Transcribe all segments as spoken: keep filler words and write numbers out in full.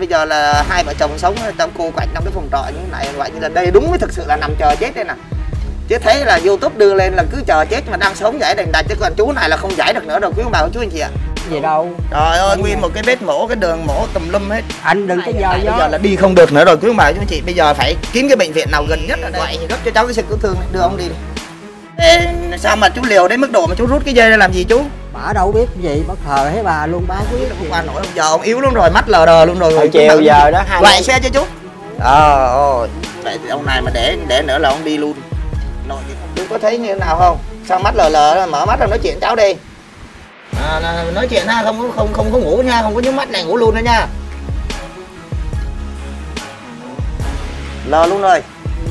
bây giờ là hai vợ chồng sống trong cô quạnh trong cái phòng trọ như thế này, gọi như là đây đúng mới thực sự là nằm chờ chết đây nè. Chứ thấy là YouTube đưa lên là cứ chờ chết mà đang sống giải đành đạch, chứ còn chú này là không giải được nữa đâu quý ông bà chú anh chị ạ. Gì đâu. Trời ơi, nguyên một cái vết mổ, cái đường mổ tùm lum hết. Anh đừng có giờ Bây giờ là đi không được nữa rồi quý ông bà chú anh chị. Bây giờ phải kiếm cái bệnh viện nào gần nhất ở đây. Vậy gấp cho cháu cái xe cứu thương này, đưa ông đi đi. Ê, sao mà chú liều đến mức độ mà chú rút cái dây ra làm gì chú? Bà đâu biết gì, bất thờ thấy bà luôn, bà biết không qua nổi. Giờ ông yếu lắm rồi, mắt lờ đờ luôn rồi. Hồi chiều giờ đó hai loại xe cho chú. Ờ ôi, vậy thì ông này mà để để nữa là ông đi luôn. Nội chú có thấy như thế nào không? Sao mắt lờ lờ, mở mắt rồi nói chuyện cháu đi. À, nói chuyện ha, không có không không có ngủ nha, không có nhắm mắt này ngủ luôn nữa nha. Lờ luôn rồi.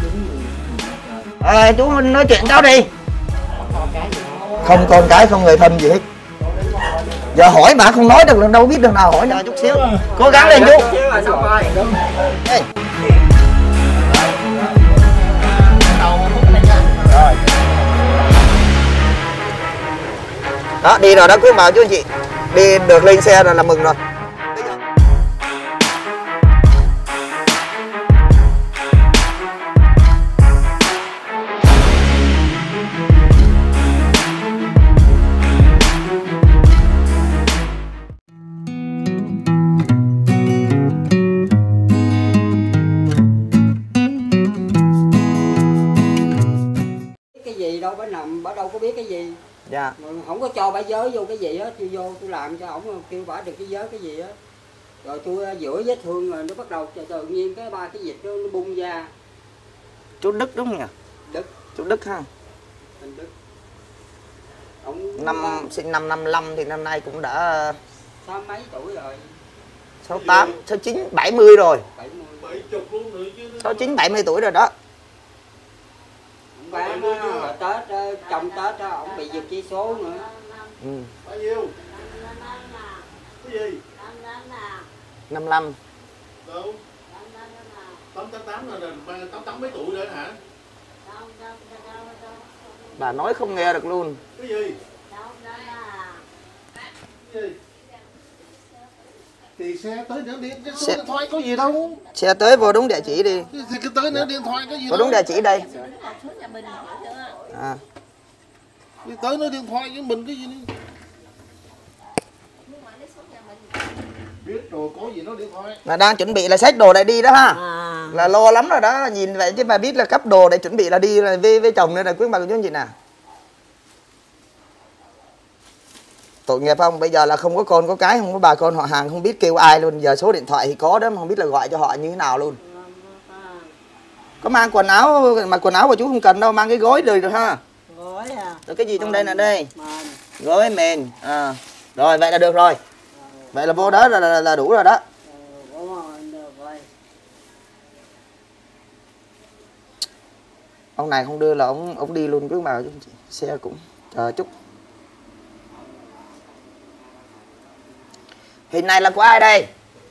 À, chú nói chuyện cháu đi. Không con cái, không người thân gì hết. Giờ hỏi bà không nói được lần đâu biết được nào hỏi nào chút xíu. Cố gắng lên chú. Hey. Đó, đi rồi đó quý bà chú anh chị. Đi được lên xe rồi là mừng rồi. Cái gì đâu, bà nằm, bà đâu có biết cái gì. Dạ. Không có cho bà giới vô cái gì hết, tôi vô tôi làm cho ổng kêu bà được cái giới cái gì á. Rồi tôi giữa vết thương rồi nó bắt đầu tự nhiên cái ba cái dịch nó, nó bung ra. Chú Đức đúng không nhỉ? Đức. Chú Đức ha. Anh Đức. Ông Năm sinh năm năm lăm thì năm nay cũng đã sáu mấy tuổi rồi. sáu tám, sáu chín, bảy mươi rồi. bảy mươi. bảy mươi luôn nữa chứ. sáu chín, bảy mươi tuổi rồi đó. Ông bán hồi Tết, trong Tết đó, ông bị giật chỉ số nữa. Ừ. Bao nhiêu? Cái gì? năm lăm. Đâu? tám tám tám là tám tám mấy tuổi rồi hả? Bà nói không nghe được luôn. Cái gì? Cái gì? Thì xe tới nữa điện cái số Xe... điện thoại có gì đâu. Xe tới vô đúng địa chỉ đi. Thì cứ tới nữa điện thoại có gì Vô đâu. đúng địa chỉ đây. À. Thì tới nữa điện thoại với mình cái gì nữa. Biết rồi có gì nó điện thoại. Là đang chuẩn bị là xách đồ lại đi đó ha. À. Là lo lắm rồi đó, nhìn vậy chứ mà biết là cấp đồ để chuẩn bị là đi là với với chồng nữa là quý bà chú anh chị nào. Tội nghiệp không? Bây giờ là không có con có cái, không có bà con họ hàng, không biết kêu ai luôn. Giờ số điện thoại thì có đó mà không biết là gọi cho họ như thế nào luôn. Có mang quần áo, mà quần áo của chú không cần đâu, mang cái gối rồi được ha. Gối à. Rồi cái gì trong đây là đây? Mền. Gối mền. À. Rồi vậy là được rồi. Vậy là vô đó là, là, là đủ rồi đó. Ông này không đưa là ông ông đi luôn cứ vào xe cũng chờ chút. Hình này là của ai đây?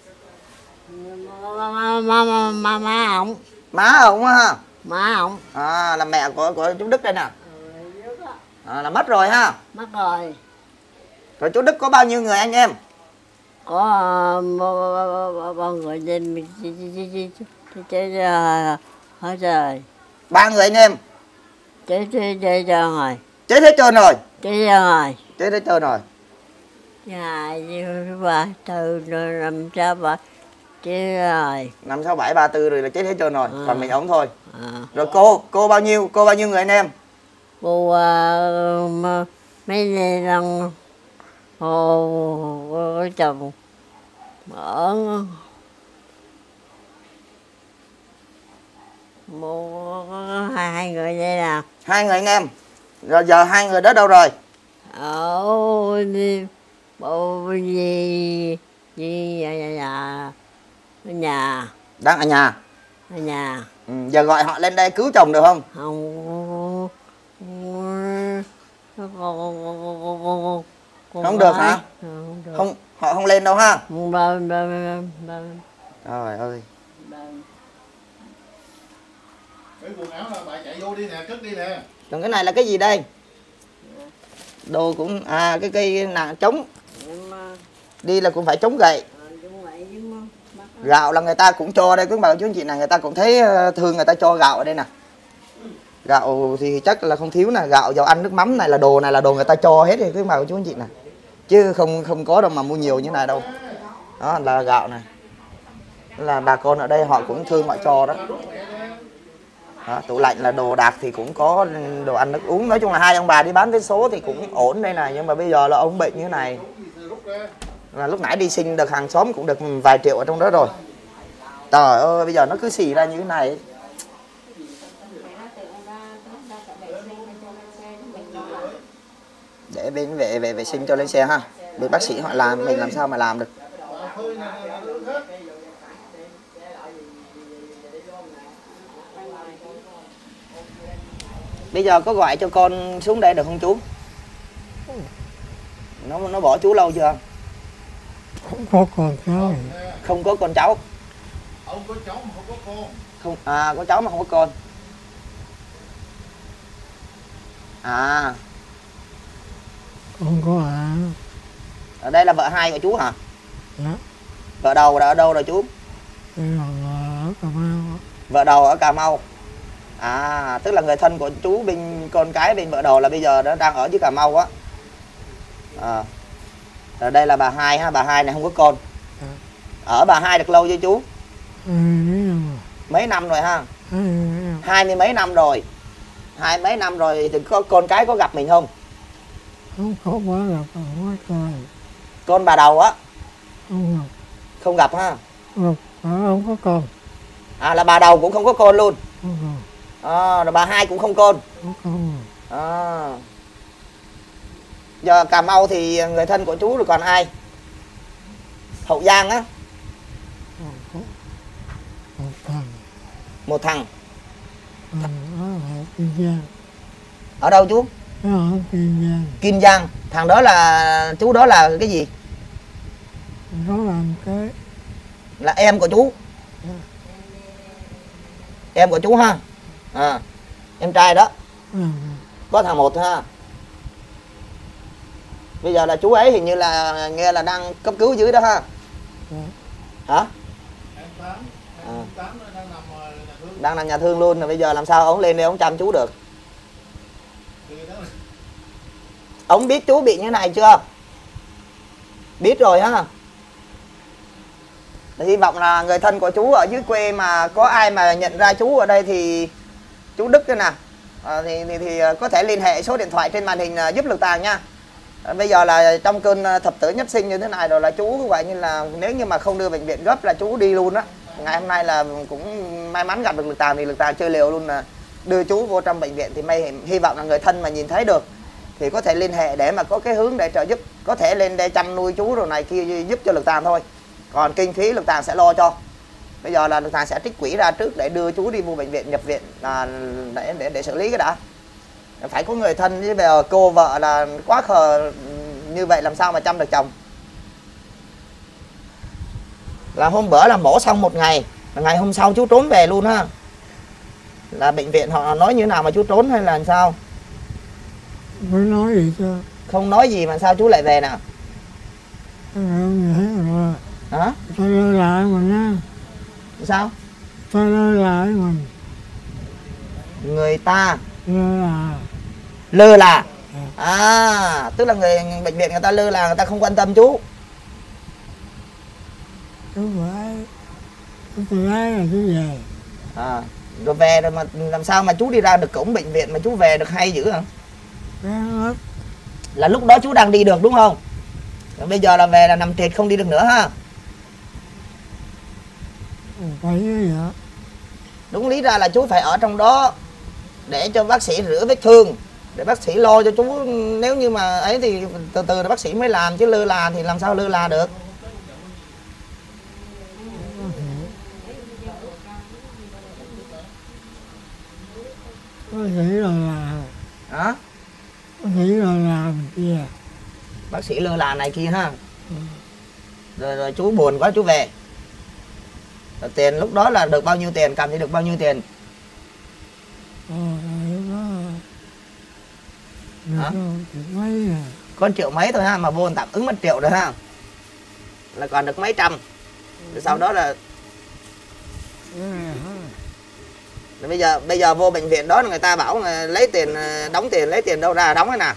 Má má má má ổng. Má ông ha. Má ổng. À là mẹ của của chú Đức đây nè. À, là mất rồi ha. Mất rồi. Rồi chú Đức có bao nhiêu người anh em? Có ba người trên chết hết rồi. Ba người anh em. Chết chết chết rồi. Chết hết trơn rồi. Chết rồi. Chết hết trơn rồi. Hai ba tư năm sáu bảy chết rồi. Năm sáu bảy ba tư rồi là chết hết trơn rồi. À. Còn mình ổng thôi. À. Rồi cô, cô bao nhiêu, cô bao nhiêu người anh em? Cô uh, mấy ngày lần cô chồng ở một hai người đây nào. Hai người anh em. Rồi giờ hai người đó đâu rồi? Ở đi bộ gì gì ở nhà ở nhà. Đang ở nhà. Ở nhà. Ừ, giờ gọi họ lên đây cứu chồng được không? Không. Không được hả? Không được. Không, họ không lên đâu ha. Không đâu, đâu, đâu, đâu. Trời ơi. Cái quần áo là bà chạy vô đi nè, cất đi nè. Còn cái này là cái gì đây? Đồ cũng à cái cây nàng chống. Đi là cũng phải chống gậy. Gạo là người ta cũng cho đây, quý bà chú anh chị này, người ta cũng thấy thương, người ta cho gạo ở đây nè. Gạo thì chắc là không thiếu nè, gạo, dầu ăn, nước mắm này là đồ này là đồ người ta cho hết rồi quý bà chú anh chị này. Chứ không không có đâu mà mua nhiều như này đâu. Đó là gạo này. Là bà con ở đây họ cũng thương họ cho đó. Đó, tủ lạnh là đồ đạc thì cũng có đồ ăn nước uống. Nói chung là hai ông bà đi bán vé số thì cũng ổn đây này. Nhưng mà bây giờ là ông bệnh như thế này, là lúc nãy đi sinh được hàng xóm cũng được vài triệu ở trong đó rồi. Trời ơi bây giờ nó cứ xì ra như thế này. Để bên vệ về vệ sinh cho lên xe ha. Bên bác sĩ họ làm, mình làm sao mà làm được. Bây giờ có gọi cho con xuống đây được không chú? Nó nó bỏ chú lâu chưa? Không có con cháu. Không có con cháu. Ông có cháu mà không có con. Không, à có cháu mà không có con. À. Không có à. Ở đây là vợ hai của chú hả? Dạ. Vợ đầu ở đâu rồi chú? Đây là ở Cà Mau. Vợ đầu ở Cà Mau. À, tức là người thân của chú bên con cái bên vợ đầu là bây giờ nó đang ở dưới Cà Mau á. À. Ở đây là bà hai ha, bà hai này không có con. Dạ. Ở bà hai được lâu chưa chú? Ừ, mấy năm rồi. Mấy năm rồi ha? Ừ, mấy năm. Hai mươi mấy năm rồi. Hai mấy năm rồi thì có con cái có gặp mình không? Không có quá là không có con. Con bà đầu á? Không gặp. Không gặp ha? Không, không có con. À là bà đầu cũng không có con luôn. Không có. À, rồi bà hai cũng không con. Không có con. À. Giờ Cà Mau thì người thân của chú rồi còn ai? Hậu Giang á? Không có. Một thằng. Một thằng. Ừ, ở Kiên Giang. Ở đâu chú? Nó ở Kiên Giang. Kiên Giang. Thằng đó là chú đó là cái gì? Nó làm cái. Là em của chú. Ừ. Em của chú ha. À, em trai đó. Ừ. Có thằng một ha. Bây giờ là chú ấy hình như là nghe là đang cấp cứu dưới đó ha. Ừ. Hả? Em Tám, À. em Tám đang nằm ở nhà thương. Đang nằm nhà thương luôn. Rồi bây giờ làm sao ông lên đây ông chăm chú được? Thì đó là Ông biết chú bị như thế này chưa? Biết rồi ha. Hy vọng là người thân của chú ở dưới quê mà có ai mà nhận ra chú ở đây thì chú Đức đây nè, à, thì, thì thì có thể liên hệ số điện thoại trên màn hình giúp Lực Tàng nha. À, bây giờ là trong cơn thập tử nhất sinh như thế này rồi là chú gọi như là nếu như mà không đưa bệnh viện gấp là chú đi luôn á. Ngày hôm nay là cũng may mắn gặp được Lực Tàng thì Lực Tàng chơi liều luôn là đưa chú vô trong bệnh viện. Thì may hy vọng là người thân mà nhìn thấy được thì có thể liên hệ để mà có cái hướng để trợ giúp, có thể lên đây chăm nuôi chú rồi này kia giúp cho Lực Tàng thôi. Còn kinh phí Lực Tàng sẽ lo cho. Bây giờ là Lực Tàng sẽ trích quỹ ra trước để đưa chú đi vô bệnh viện, nhập viện à, để, để để xử lý cái đã. Phải có người thân, chứ bây giờ cô vợ là quá khờ như vậy làm sao mà chăm được chồng. Là hôm bữa là mổ xong một ngày, ngày hôm sau chú trốn về luôn ha. Là bệnh viện họ nói như thế nào mà chú trốn hay là làm sao? Mới nói gì chứ? Không nói gì mà sao chú lại về nào? Không hiểu rồi. Hả? Ta lơ lại mình á. Sao? Ta lơ lại mình. Người ta Lơ là. lơ là. À, tức là người bệnh viện người ta lơ là, người ta không quan tâm chú. Chú phải. Chú lái là chú về. À, rồi về rồi mà làm sao mà chú đi ra được cổng bệnh viện mà chú về được hay dữ hả? Ráng ớt. Là lúc đó chú đang đi được đúng không? Rồi bây giờ là về là nằm trệt không đi được nữa ha. Phải như vậy. Đúng lý ra là chú phải ở trong đó để cho bác sĩ rửa vết thương, để bác sĩ lo cho chú. Nếu như mà ấy thì từ từ bác sĩ mới làm, chứ lơ là thì làm sao lơ là được. Bác sĩ lơ là. Hả? Bác sĩ lơ là mình kia. Bác sĩ lơ là này kia ha. Ừ. Rồi, rồi chú buồn quá chú về. Rồi tiền lúc đó là được bao nhiêu tiền, cầm thì được bao nhiêu tiền? Ờ, lúc đó hả? Triệu mấy à. Con triệu mấy thôi ha, mà vô tạm ứng mất triệu rồi ha. Là còn được mấy trăm. Rồi sau đó là Bây giờ bây giờ vô bệnh viện đó người ta bảo người lấy tiền, đóng tiền, lấy tiền đâu ra đóng thế nào?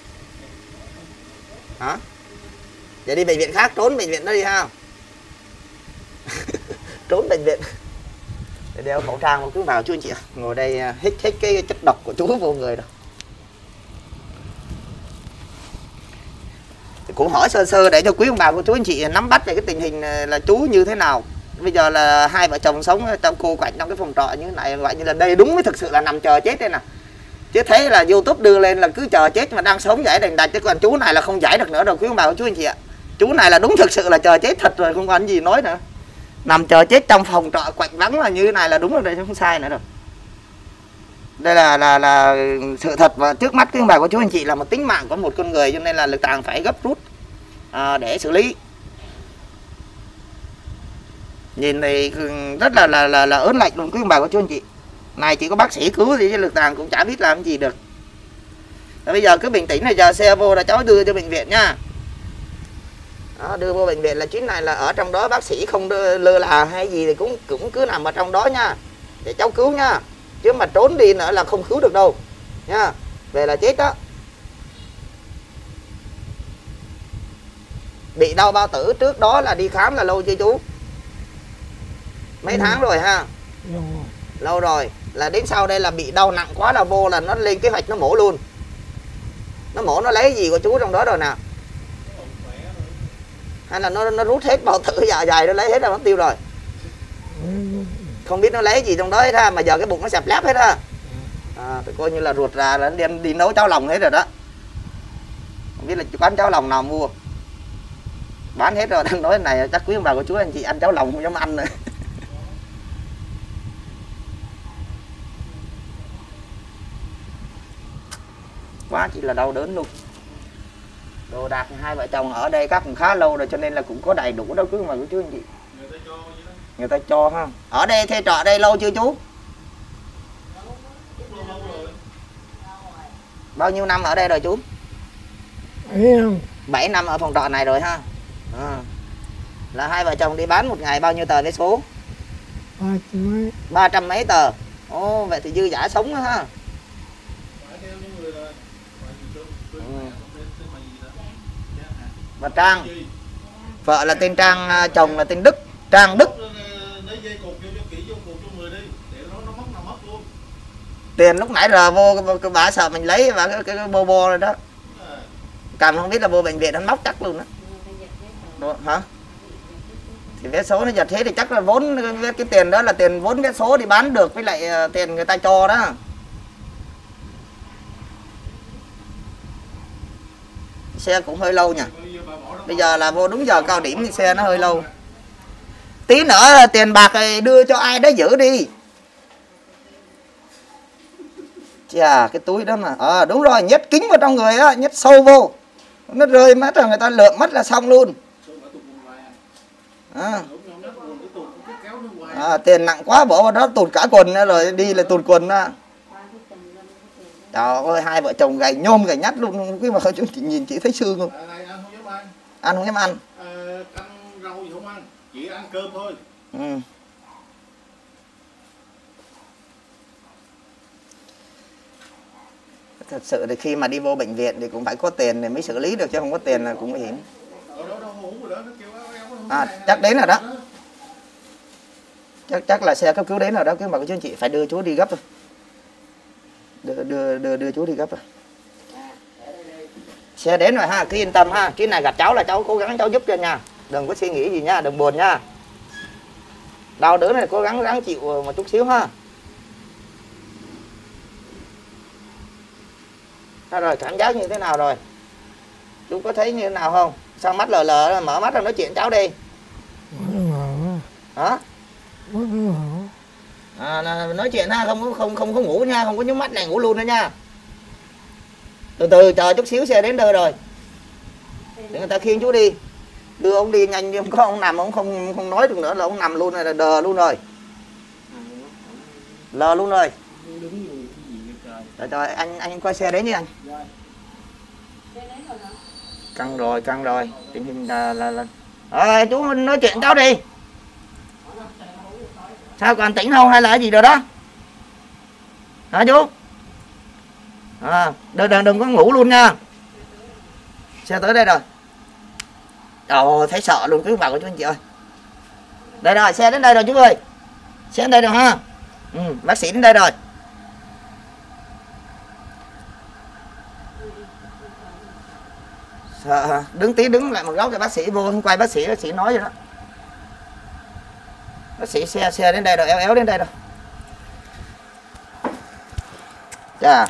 Hả? Giờ đi bệnh viện khác, trốn bệnh viện đó đi ha. Trốn bệnh viện. Để đeo khẩu trang một chút vào chú anh chị ạ. Ngồi đây hít hết cái chất độc của chú vô người đâu. Thì cũng hỏi sơ sơ để cho quý ông bà của chú anh chị nắm bắt về cái tình hình là chú như thế nào. Bây giờ là hai vợ chồng sống trong cô quạnh trong cái phòng trọ như thế này, gọi như là đây đúng mới thực sự là nằm chờ chết đây nè. Chứ thấy là YouTube đưa lên là cứ chờ chết mà đang sống giải đành đạch, chứ còn chú này là không giải được nữa đâu quý ông bà của chú anh chị ạ. Chú này là đúng thực sự là chờ chết thật rồi, không còn gì nói nữa. Nằm chờ chết trong phòng trọ quạnh vắng là như thế này là đúng rồi đây, không sai nữa đâu. Đây là là là sự thật, và trước mắt quý ông bà của chú anh chị là một tính mạng của một con người, cho nên là lực tàng phải gấp rút à, để xử lý. Nhìn thì rất là là là, là ớn lạnh luôn quý ông bà của chú anh chị. Này chỉ có bác sĩ cứu thì chứ lực tàng cũng chả biết làm gì được. Và bây giờ cứ bình tĩnh này, chờ xe vô là cháu đưa cho bệnh viện nha. Đó, đưa vô bệnh viện là chuyến này là ở trong đó bác sĩ không đưa, lơ là hay gì thì cũng cũng cứ nằm ở trong đó nha, để cháu cứu nha. Chứ mà trốn đi nữa là không cứu được đâu nha, về là chết đó. Bị đau bao tử trước đó là đi khám là lâu chưa chú? Mấy ừ. tháng rồi ha? Lâu rồi. Lâu rồi. Là đến sau đây là bị đau nặng quá là vô là nó lên kế hoạch nó mổ luôn. Nó mổ nó lấy gì của chú trong đó rồi nào? Hay là nó nó rút hết bao tử dạ dày nó lấy hết rồi, nó tiêu rồi. Không biết nó lấy gì trong đó hết ha, mà giờ cái bụng nó sẹp lép hết ha. À, thì coi như là ruột ra là đem đi nấu cháo lòng hết rồi đó. Không biết là quán cháo lòng nào mua. Bán hết rồi, đang nói này chắc quý ông bà của chú anh chị ăn cháo lòng không dám ăn nữa. Quá chỉ là đau đớn luôn. Đồ đạc hai vợ chồng ở đây các cũng khá lâu rồi cho nên là cũng có đầy đủ đâu quý ông bà của chú anh chị. Người ta cho Người ta cho ha. Ở đây thuê trọ đây lâu chưa chú? Bao nhiêu năm ở đây rồi chú? bảy năm ở phòng trọ này rồi ha. À. Là hai vợ chồng đi bán một ngày bao nhiêu tờ vé số? Ba trăm mấy tờ. Ồ, vậy thì dư giả sống đó ha. Ừ. Và Trang, vợ là tên Trang, chồng là tên Đức, Trang Đức. Tiền lúc nãy giờ vô cái bà sợ mình lấy và cái, cái, cái bô bô rồi đó. Cầm không biết là vô bệnh viện nó móc chắc luôn đó. Đúng, hả? Thì vé số nó giật thế thì chắc là vốn cái, cái tiền đó là tiền vốn vé số thì bán được với lại tiền người ta cho đó. Xe cũng hơi lâu nhỉ. Bây giờ là vô đúng giờ cao điểm thì xe nó hơi lâu. Tí nữa tiền bạc này đưa cho ai đó giữ đi. Chà, cái túi đó mà. Ờ à, đúng rồi, nhét kính vào trong người á, nhét sâu vô. Nó rơi mất rồi người ta lượm mất là xong luôn. À. À, tiền nặng quá bỏ vào đó tụt cả quần rồi đi là tụt quần á. Trời ơi, hai vợ chồng gầy nhôm gầy nhắt luôn, cái mà chú chị nhìn chị thấy xương không? Ăn không dám ăn. Ờ, ăn rau gì không ăn, chỉ ăn cơm thôi. Ừ. Thật sự thì khi mà đi vô bệnh viện thì cũng phải có tiền để mới xử lý được, chứ không có tiền là cũng nguy hiểm. À, chắc đến rồi đó. Chắc chắc là xe cấp cứu đến rồi đó, cứ mà chú anh chị phải đưa chú đi gấp thôi. Đưa đưa đưa, đưa chú đi gấp rồi. Xe đến rồi ha, cứ yên tâm ha. Chuyến này gặp cháu là cháu cố gắng cháu giúp cho nha. Đừng có suy nghĩ gì nha, đừng buồn nha. Đau đớn này cố gắng gắng chịu một chút xíu ha. Sao rồi, cảm giác như thế nào rồi? Chú có thấy như thế nào không? Sao mắt lờ lờ, mở mắt ra nói chuyện cháu đi. Hả? À, nói chuyện ha, không không không không ngủ nha, không có nhắm mắt này ngủ luôn nữa nha. Từ từ chờ chút xíu xe đến nơi rồi. Để người ta khiêng chú đi. Đưa ông đi nhanh, nhưng có ông nằm ông không không nói được nữa là ông nằm luôn này là đờ luôn rồi. Lờ luôn rồi. Trời trời, anh anh qua xe đến đi anh. Căng rồi, căng rồi. Tình hình là là là. Rồi chú nói chuyện cháu đi. Sao còn tỉnh không hay là cái gì rồi đó? Hả chú? À, đừng, đừng, đừng có ngủ luôn nha. Xe tới đây rồi. Ồ, thấy sợ luôn cứ vào của chú anh chị ơi. Đây rồi, xe đến đây rồi chú ơi. Xe đến đây rồi ha. Ừ, bác sĩ đến đây rồi. Sợ, đứng tí đứng lại một góc cho bác sĩ vô, không quay bác sĩ, bác sĩ nói vậy đó. Bác sĩ xe xe đến đây rồi, éo éo đến đây rồi. Chà.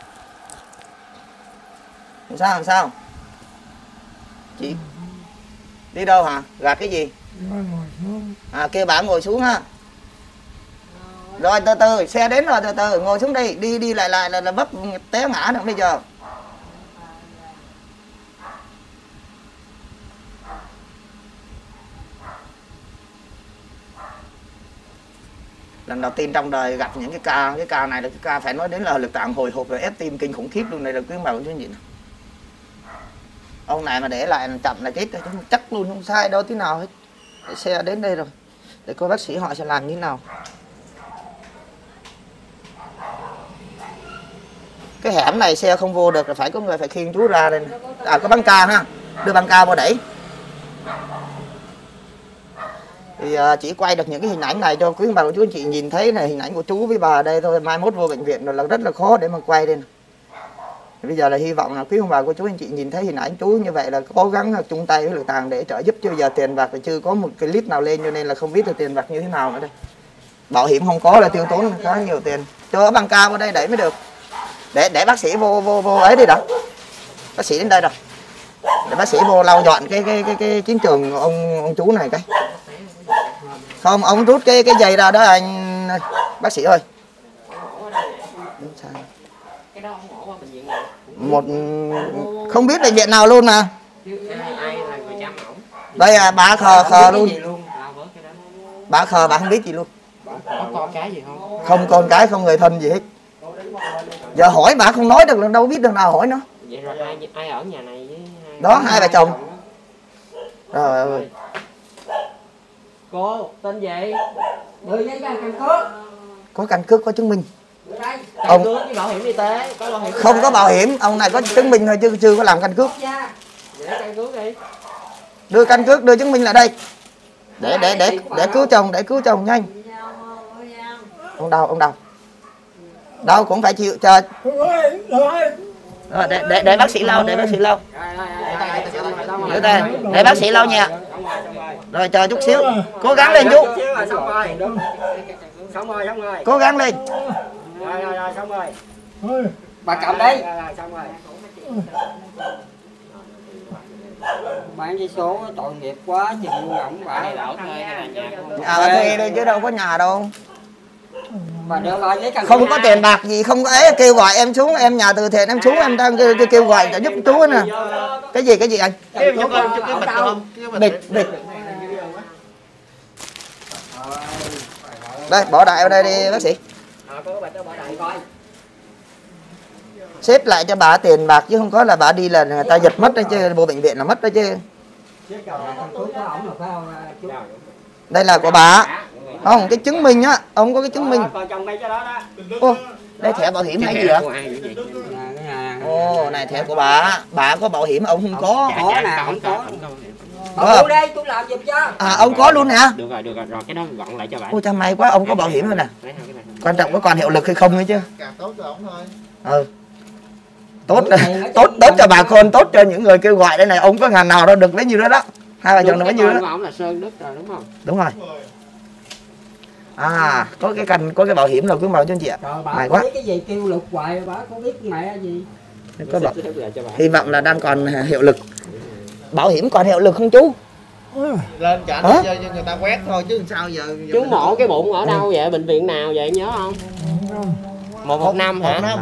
Làm sao làm sao? Chị đi đâu hả? Gạt cái gì? À kêu bà ngồi xuống ha. Rồi từ từ, xe đến rồi, từ từ ngồi xuống đi, đi đi lại lại là, là vấp té ngã nữa bây giờ. Lần đầu tiên trong đời gặp những cái ca, cái ca này là cái ca phải nói đến là lực tạng hồi hộp rồi ép tim kinh khủng khiếp luôn. Này là cứ bảo chú gì. Ông này mà để lại chậm là chết rồi, chắc luôn không sai đâu tí nào hết. Để xe đến đây rồi, để coi bác sĩ họ sẽ làm như thế nào. Cái hẻm này xe không vô được là phải có người phải khiêng chú ra đây. À có băng ca ha, đưa băng ca vào đẩy. Thì uh, chỉ quay được những cái hình ảnh này cho quý bà của chú anh chị nhìn thấy này, hình ảnh của chú với bà ở đây thôi. Mai mốt vô bệnh viện rồi là rất là khó để mà quay lên. Bây giờ là hy vọng là quý ông bà của chú anh chị nhìn thấy hình ảnh chú như vậy là cố gắng chung tay với lực tàng để trợ giúp. Chứ giờ tiền bạc thì chưa có một cái list nào lên cho nên là không biết là tiền bạc như thế nào nữa đây. Bảo hiểm không có là tiêu tốn khá nhiều tiền. Cho băng ca vào đây đẩy mới được. Để để bác sĩ vô vô vô ấy đi đã. Bác sĩ đến đây rồi. Để bác sĩ vô lau dọn cái cái cái cái chiến trường ông ông chú này cái. Không, ông rút cái cái giày ra đó anh bác sĩ ơi. Cái đó không ổ qua bệnh viện nào. Một không biết bệnh viện nào luôn mà. Ai là người chăm ổng. Đây à, bà khờ khờ luôn. luôn. Bà khờ bà không biết gì luôn. Có con cái gì không? Không con cái, không người thân gì hết. Giờ hỏi bà không nói được, đâu biết được nào hỏi nó. Vậy rồi ai ai ở nhà này với hai đó hai bà chồng. Trời ơi. Cô tên gì? Đưa giấy căn cước. Có căn cước, có chứng minh. Căn Ông cước với bảo hiểm y tế, có bảo hiểm y không tế. có bảo hiểm, ông này có chứng minh thôi chứ chưa có làm căn cước. Để căn cước đi. Đưa căn cước, đưa chứng minh lại đây. Để để để để cứu chồng, để cứu chồng nhanh. Ông đau, ông đau. Đau cũng phải chịu chờ. Rồi, để, để để bác sĩ lau, để bác sĩ lau. Để đây, để bác sĩ lau nha. Rồi chờ chút xíu. Cố gắng lên chú. Xong rồi, xong rồi. Cố gắng lên. Rồi rồi rồi, xong rồi. Bà cầm đi. Xong rồi. Bán giấy số tội nghiệp quá chừng ổng bà. À bà thuê đây chứ đâu có nhà đâu. Bà đưa bà giấy căn cước. Không có tiền bạc gì, không có ấy, kêu gọi em xuống, em nhà từ thiện em xuống, em đang kêu, kêu gọi để giúp chú nè. Cái gì cái gì anh? Cái cho con cho cái bịch không? Bịch bịch. Đây, bỏ đại vào đây đi bác sĩ. Xếp lại cho bà tiền bạc chứ không có là bà đi là người ta giật mất đấy chứ, bộ bệnh viện là mất đấy chứ. Đây là của bà. Không, cái chứng minh á, ông có cái chứng minh. Ô, đây thẻ bảo hiểm hay gì vậy? Ồ, này thẻ của bà. Bà có bảo hiểm, ông không có. Có nè, không có. Có. Tôi đây, tôi làm giùm cho. À, ông có luôn hả? Được rồi, được rồi, rồi cái đó gọn lại cho bạn. Ôi, may quá, ông có bảo hiểm rồi nè. Quan trọng có còn hiệu lực hay không ấy chứ. Càng tốt cho ổng thôi. Ừ. Tốt, tốt, tốt cho bà con, tốt cho những người kêu gọi đây này. Ông có ngàn nào đâu được lấy nhiêu đó đó. Hai bà chồng được lấy nhiêu đó. Ông là Sơn Đức rồi đúng không? Đúng rồi. À, có cái cành, có cái bảo hiểm rồi cứ bảo cho anh chị ạ. May quá. Cái gì kêu lực hoài bà có biết mẹ gì. Có bảo. Hy vọng là đang còn hiệu lực. Bảo hiểm còn hiệu lực không chú? Lên trả cho người ta quét thôi chứ sao giờ. Chú mổ cái bụng ở đâu vậy? Bệnh viện nào vậy nhớ không? một một năm hả? năm.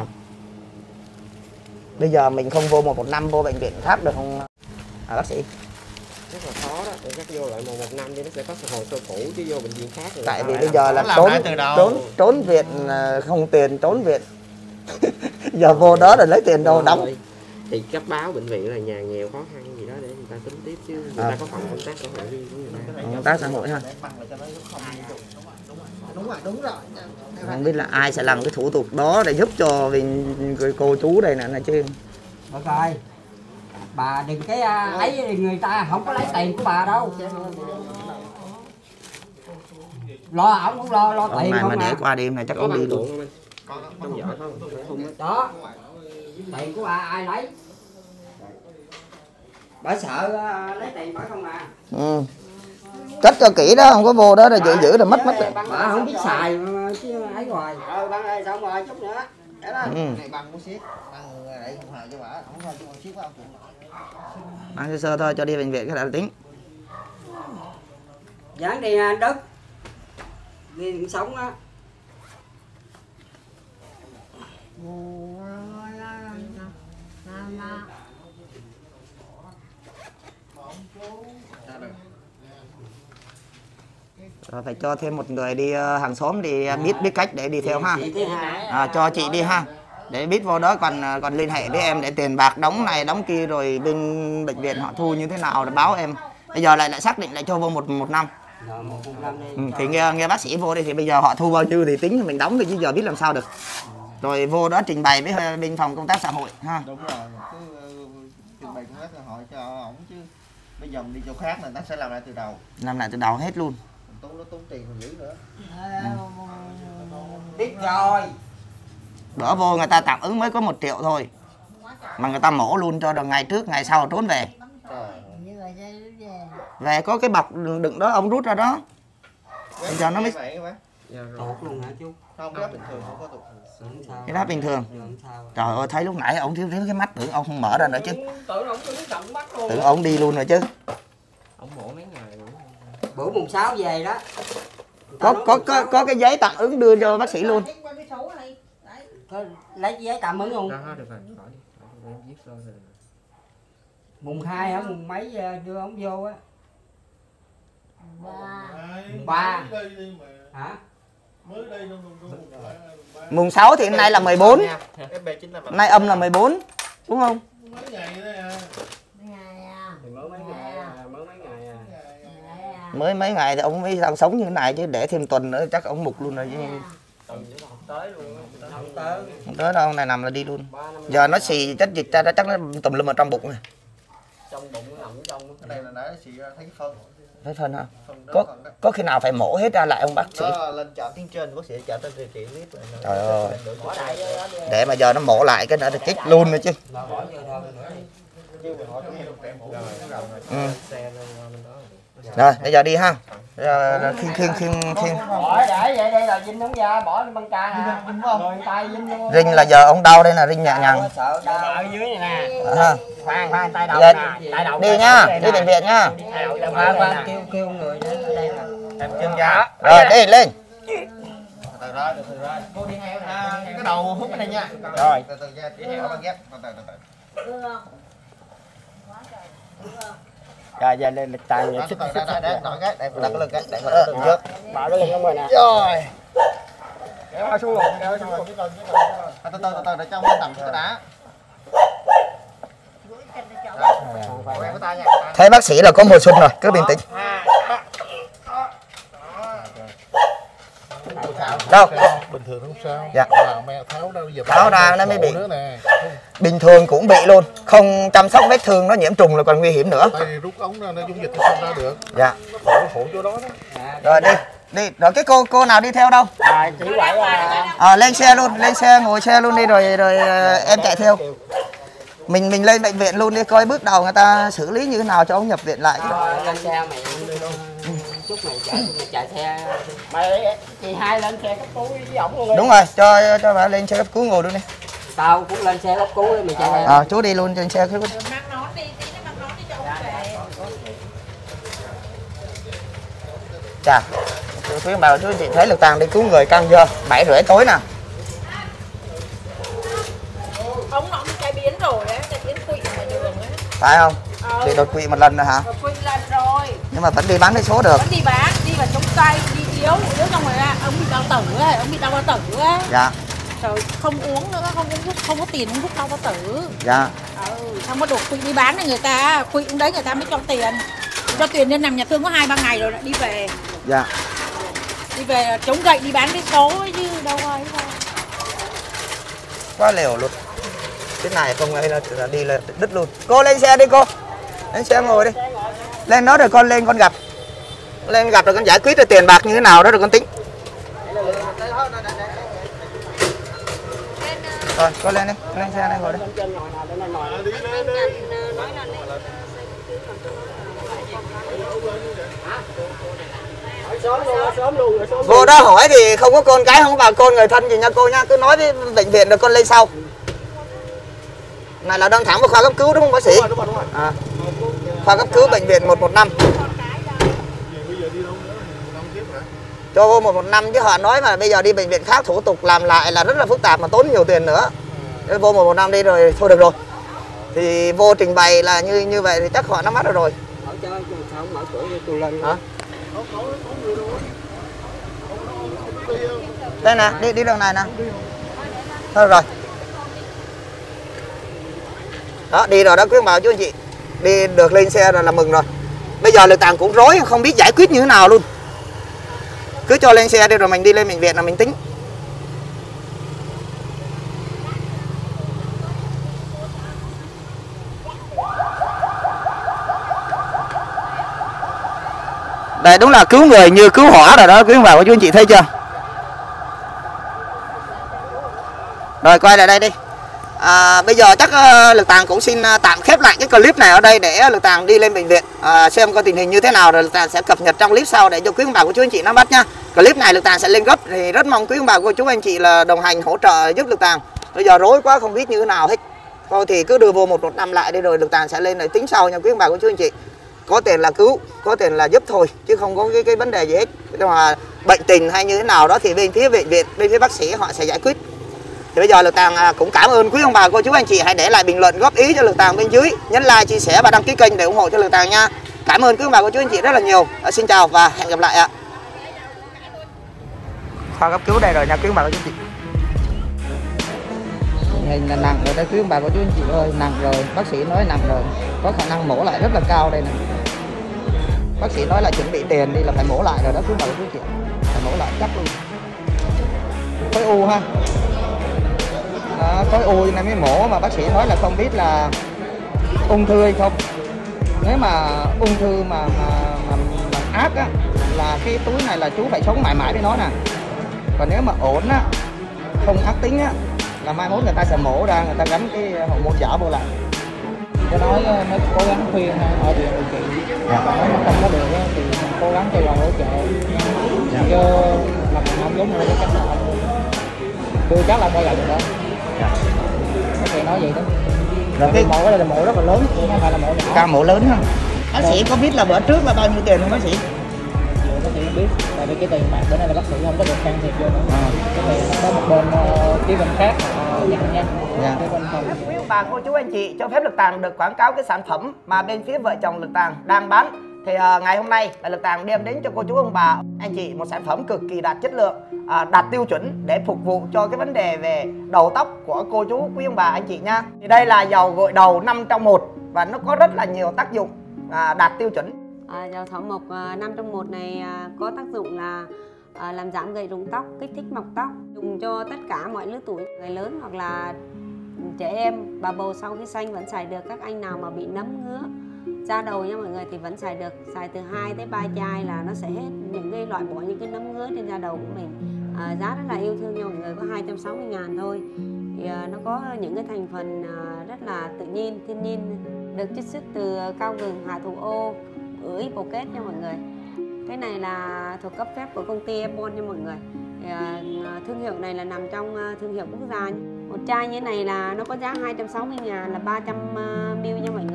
Bây giờ mình không vô một một năm vô bệnh viện khác được không à, bác sĩ? Rất là khó đó, để chắc vô lại một một năm thì nó sẽ có hồ sơ cũ chứ vô bệnh viện khác. Tại vì bây giờ là trốn trốn trốn viện không tiền, trốn viện. Giờ vô đó là lấy tiền đâu đóng. Thì cấp báo bệnh viện là nhà nghèo khó khăn gì đó để người ta tính tiếp chứ người À. ta có phòng công tác xã hội riêng của người ta. Công tác xã hội ha. Đúng rồi, đúng rồi. Không biết là ai sẽ làm cái thủ tục đó để giúp cho mình cô chú đây nè là chứ. Được rồi, bà đừng cái à, ấy người ta không có lấy tiền của bà đâu. Lo ổng cũng lo lo Ông tiền này không mà để à. qua đêm này chắc Có ông đi bằng luôn. ruộng không anh? Trong vợ không? Không á. Đó, tiền của bà ai lấy? Bà sợ à, lấy tiền bà không à. Ừ. Cất cho kỹ đó, không có vô đó là giữ giữ là mất mất. Bà không biết xài mà chứ ấy hoài. Ờ băng ơi xong rồi chút nữa. Để đó. Ừ. Này băng của siết, băng để không hại cho bà, không thôi chứ còn siết vào. Mang sơ sơ thôi cho đi bệnh viện cái đã tính. Dán đi anh Đức. Đi sống á. Rồi phải cho thêm một người đi uh, hàng xóm đi uh, biết biết cách để đi theo ha. Chị thứ hai. À, cho chị đi ha. Để biết vô đó còn uh, còn liên hệ với em để tiền bạc đóng này đóng kia rồi bên bệnh viện họ thu như thế nào để báo em. Bây giờ lại lại xác định lại cho vô một một năm. Rồi, một năm đi. Ừ, thì nghe nghe bác sĩ vô đây thì bây giờ họ thu bao nhiêu thì tính mình đóng được chứ giờ biết làm sao được. Rồi vô đó trình bày với bên phòng công tác xã hội ha. Đúng rồi, cứ trình bày công tác xã hội cho ổng chứ. Bây giờ mình đi chỗ khác là nó sẽ làm lại từ đầu. Làm lại từ đầu hết luôn. Tốn nó tốn tiền còn dữ nữa. Biết rồi. Bữa vô người ta tạm ứng mới có một triệu thôi. Mà người ta mổ luôn cho được ngày trước ngày sau trốn về. Về có cái bọc đựng đó ông rút ra đó. Bây giờ nó mới vậy bác. Tụt luôn hả chú? Không, cái đó bình thường không có tụt. Không sao. cái đó bình thường. Không sao. Trời ơi thấy lúc nãy ông thiếu thiếu cái mắt tưởng ông không mở ra nữa chứ. Tưởng ông cứ động mắt luôn. Tưởng ông đi luôn rồi chứ. Ông mổ mấy ngày nữa. Bữa mùng sáu về đó. Có có có có cái giấy tạm ứng đưa cho bác sĩ luôn. Có lấy giấy tạm ứng không? Đó được rồi, khỏi đi. Khỏi đi, em viết rồi. Mùng hai hả? Mùng mấy giờ đưa ông vô á? Mùng ba. Mới đây đi mà. Hả? Mới đây nó không có ba. Mùng sáu thì hôm nay là mười bốn. F B chín là Hôm nay âm là mười bốn. Đúng không? mấy ngày nữa à. Thì mới mấy ngày à, mới mấy ngày à. Mới mấy ngày thì ông mới đang sống như thế này chứ để thêm tuần nữa chắc ông mục luôn rồi chứ. Tới luôn á. Không tới. Không tới đâu, này nằm là đi luôn. Giờ nó xì chất dịch ra chắc nó tùm lum ở trong bụng này. Trong bụng nó nằm trong. Cái này là nãy chị thấy phân. Thấy phân hả? Phân đó, Có phân đó. có khi nào phải mổ hết ra lại ông bác sĩ? Đó, lên chợ tuyến trên bác sĩ chợ tên điều trị biết. Trời ơi. Để mà giờ nó mổ lại cái nữa thì chết luôn nữa chứ. Bỏ vô thôi nữa đi. Ừ. Rồi, bây giờ đi ha. Rồi, khiêng khiêng khiêng khiêng. Bỏ để vậy đây là dinh ống da, bỏ lên băng ca à. Rồi tay dinh luôn. Rinh là giờ ông đau đây là rinh nhẹ nhàng. Sợ đau. Ở dưới này nè. Ha. Khoan khoan tay đầu Dạ. nè. Tay đầu. Đi nha, đi bệnh viện nha. Tay đầu cho Khoan ba khoan nè. kêu kêu người đến ở đây nè. Em chân giá. Rồi đi lên. Từ ra, từ ra. Cô đi theo nè. Cái đầu hút cái này nha. Rồi. Từ từ ra, đi theo băng ghép. Từ từ từ từ. Rồi giờ lên lịch tài Đó, nhờ từ sức từ sức đây đây sức. đây, cái, đây đặt cái lưng cái, đặt cái lưng trước. Bỏ cái lưng của mình nè. Rồi. Kéo xuống luôn, kéo xuống luôn. Từ từ từ từ để cho nó nằm cái đá. Quen của tay nha. Thấy bác sĩ là có mùa xuân rồi, cứ bình tĩnh. Đâu? Bình thường không sao. Dạ. Là mẹ tháo ra bây giờ. Tháo ra nó mới bị. Nữa nè. Bình thường cũng bị luôn, không chăm sóc vết thương nó nhiễm trùng là còn nguy hiểm nữa. Tay thì rút ống ra nó dung dịch nó không ra được. Dạ. Khổ khổ chỗ đó đó. Rồi đi, đi. Rồi cái cô cô nào đi theo đâu? Rồi chỉ quậy là À, lên xe luôn, lên xe ngồi xe luôn đi rồi rồi ờ, em chạy theo. Mình mình lên bệnh viện luôn đi coi bước đầu người ta xử lý như thế nào cho ông nhập viện lại. Rồi lên xe mày đi luôn. Chút mày chạy mày chạy xe. Mày chị hai lên xe cấp cứu với ổng luôn đi. Đúng rồi, cho cho bà lên xe cấp cứu ngồi luôn đi. Tao cũng lên xe cấp cứu mày chạy theo. À, chú đi luôn trên xe cấp cứu. Mang nón đi, tí nữa mang nón đi cho ông về. Chà, chú quý bà chú chị thấy lực tàng đi cứu người căng chưa? Bảy rưỡi tối nè. Ông nó bị tai biến rồi á, tai biến quỵ ngoài đường á. Phải không? Ờ. Bị đột quỵ một lần rồi hả? Đột quỵ lần rồi. Nhưng mà vẫn đi bán vé số được. Vẫn đi bán, đi vào chống tay, đi yếu, yếu xong rồi á, ông bị đau tử á, ông bị đau bao tử á. Dạ. Trời, không uống nữa, không uống thuốc, không có tiền uống thuốc đau bao tử. Dạ. Ừ, xong có đột quỵ đi bán này người ta, quỵ cũng đấy người ta mới cho tiền. Cho tiền nên nằm nhà thương có hai ba ngày rồi lại đi về. Dạ. Đi về chống gậy đi bán cái số ấy chứ đâu có ấy đâu. Quá liều luôn. Cái này không hay là, là đi là đứt luôn. Cô lên xe đi cô. Lên xe ngồi đi. Lên đó rồi con lên con gặp. Lên gặp rồi con giải quyết rồi tiền bạc như thế nào đó rồi con tính. Rồi con lên đi, lên xe này ngồi đi. Vô đó hỏi thì không có con cái, không có bà con người thân gì nha cô nha, cứ nói với bệnh viện rồi con lên sau. Này là đang thẳng vào khoa cấp cứu đúng không bác sĩ? À. Khoa cấp cứu bệnh viện một một năm. Cho vô một một năm chứ họ nói mà bây giờ đi bệnh viện khác thủ tục làm lại là rất là phức tạp mà tốn nhiều tiền nữa. Nên vô một một năm đi rồi thôi được rồi. Thì vô trình bày là như như vậy thì chắc họ nắm bắt được rồi. Hả? Đây nè, đi đi đường này nè. Thôi rồi. Đó, đi rồi đó quý ông bà chú anh chị. Đi được lên xe rồi là mừng rồi. Bây giờ lực tàng cũng rối, không biết giải quyết như thế nào luôn. Cứ cho lên xe đi rồi mình đi lên bệnh viện là mình tính. Đây đúng là cứu người như cứu hỏa rồi đó quý ông bà chú anh chị thấy chưa? Rồi quay lại đây đi. À, bây giờ chắc uh, Lực Tàng cũng xin uh, tạm khép lại cái clip này ở đây để Lực Tàng đi lên bệnh viện uh, xem coi tình hình như thế nào, rồi Lực Tàng sẽ cập nhật trong clip sau để cho quý ông bà cô chú anh chị nắm bắt nha. Clip này Lực Tàng sẽ lên gấp thì rất mong quý ông bà cô chú anh chị là đồng hành hỗ trợ giúp Lực Tàng. Bây giờ rối quá không biết như thế nào hết. Thôi thì cứ đưa vô một một năm lại đi rồi Lực Tàng sẽ lên lại tính sau nha quý ông bà cô chú anh chị. Có tiền là cứu, có tiền là giúp thôi chứ không có cái cái vấn đề gì hết. Nhưng mà bệnh tình hay như thế nào đó thì bên phía bệnh viện, bên phía bác sĩ họ sẽ giải quyết. Thì bây giờ Lực Tàng cũng cảm ơn quý ông bà cô chú anh chị, hãy để lại bình luận góp ý cho Lực Tàng bên dưới, nhấn like, chia sẻ và đăng ký kênh để ủng hộ cho Lực Tàng nha. Cảm ơn quý ông bà cô chú anh chị rất là nhiều. Xin chào và hẹn gặp lại ạ. Khoa cấp cứu đây rồi nha quý ông bà cô chú anh chị. Hình là nặng rồi đây quý ông bà cô chú anh chị ơi, nặng rồi, bác sĩ nói nặng rồi, có khả năng mổ lại rất là cao đây nè. Bác sĩ nói là chuẩn bị tiền đi là phải mổ lại rồi đó quý ông bà cô chú anh chị, phải mổ lại chắc luôn. Khối u ha. Đó, khối u nên mới mổ, mà bác sĩ nói là không biết là ung thư hay không. Nếu mà ung thư mà mà, mà, mà ác á là cái túi này là chú phải sống mãi mãi với nó nè. Còn nếu mà ổn á, không ác tính á là mai mốt người ta sẽ mổ ra, người ta gắn cái hậu môn giả vô lại. Tôi nói mới cố gắng khuyên ở viện điều trị, dạ. Còn nếu mà không có được thì mình cố gắng kêu gọi hỗ trợ, dạ. Chứ mà mình không giống như cái cách nào chưa chắc là quay lại được đâu. Dạ. Có thể nói vậy đó. Rồi cái mổ đây là mổ rất là lớn, không phải là mổ nhỏ. ca mổ lớn ha. Bác sĩ có biết là bữa trước là bao nhiêu tiền không bác sĩ? Vậy bác sĩ không biết, tại vì cái tiền bạc bữa nay là bác sĩ không có được can thiệp vô nữa. À. Cái tiền có một bên uh, phía bên khác uh, nhận nha. Dạ. Quý ông bà cô chú anh chị cho phép Lực Tàng được quảng cáo cái sản phẩm mà bên phía vợ chồng Lực Tàng đang bán. Thì uh, ngày hôm nay là Lực Tàng đem đến cho cô chú ông bà anh chị một sản phẩm cực kỳ đạt chất lượng, uh, đạt tiêu chuẩn để phục vụ cho cái vấn đề về đầu tóc của cô chú quý ông bà anh chị nha. Thì đây là dầu gội đầu năm trong một và nó có rất là nhiều tác dụng uh, đạt tiêu chuẩn. À, dầu thảo mộc uh, năm trong một này uh, có tác dụng là uh, làm giảm gầy rụng tóc, kích thích mọc tóc, dùng cho tất cả mọi lứa tuổi, người lớn hoặc là trẻ em, bà bầu sau khi sanh vẫn xài được. Các anh nào mà bị nấm ngứa da đầu nha mọi người thì vẫn xài được, xài từ hai tới ba chai là nó sẽ hết những cái loại bỏ những cái nấm ngứa trên da đầu của mình. À, giá rất là yêu thương nha mọi người, có hai trăm sáu mươi ngàn thôi. Thì à, nó có những cái thành phần à, rất là tự nhiên, thiên nhiên, được chiết xuất từ cao gừng, hạ thủ ô, ưỡi, bồ kết nha mọi người. Cái này là thuộc cấp phép của công ty Ebon nha mọi người. Thì, à, thương hiệu này là nằm trong à, thương hiệu quốc gia. Một chai như thế này là nó có giá hai trăm sáu mươi ngàn, là ba trăm mi li lít nha mọi người.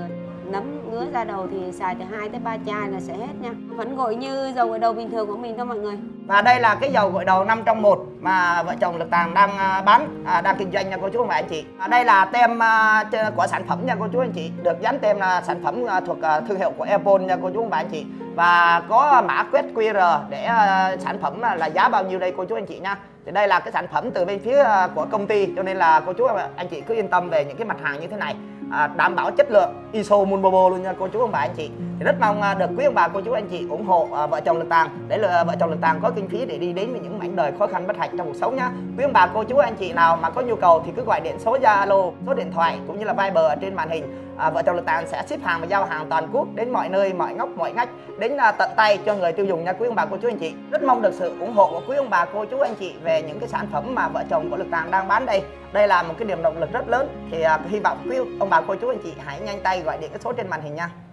nấm ngứa da đầu thì xài từ hai tới ba chai là sẽ hết nha. Vẫn gội như dầu gội đầu bình thường của mình thôi mọi người. Và đây là cái dầu gội đầu năm trong một mà vợ chồng Lực Tàng đang bán, à, đang kinh doanh nha cô chú và anh chị. À, đây là tem uh, của sản phẩm nha cô chú anh chị, được dán tem là sản phẩm uh, thuộc uh, thương hiệu của Apple nha cô chú và anh chị. Và có mã quét quy rờ để uh, sản phẩm là giá bao nhiêu đây cô chú anh chị nha. Thì đây là cái sản phẩm từ bên phía uh, của công ty, cho nên là cô chú và anh chị cứ yên tâm về những cái mặt hàng như thế này. À, đảm bảo chất lượng i ét o Mulbobo luôn nha cô chú ông bà anh chị. Thì rất mong à, được quý ông bà cô chú anh chị ủng hộ à, vợ chồng Lực Tàng để là vợ chồng Lực Tàng có kinh phí để đi đến với những mảnh đời khó khăn bất hạnh trong cuộc sống nhá. Quý ông bà cô chú anh chị nào mà có nhu cầu thì cứ gọi điện số Zalo, số điện thoại cũng như là Viber ở trên màn hình. À, vợ chồng Lực Tàng sẽ ship hàng và giao hàng toàn quốc đến mọi nơi, mọi ngóc, mọi ngách, đến à, tận tay cho người tiêu dùng nha quý ông bà cô chú anh chị. Rất mong được sự ủng hộ của quý ông bà cô chú anh chị về những cái sản phẩm mà vợ chồng của Lực Tàng đang bán đây. Đây là một cái niềm động lực rất lớn. Thì à, hy vọng quý ông bà cô chú anh chị hãy nhanh tay gọi điện cái số trên màn hình nha.